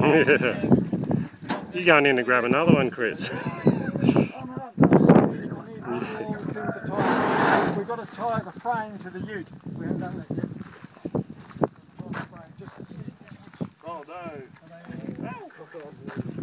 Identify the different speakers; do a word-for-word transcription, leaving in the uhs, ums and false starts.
Speaker 1: You're going in to grab another one, Chris.
Speaker 2: We've got to tie the frame to the ute. We haven't done that yet. Oh no.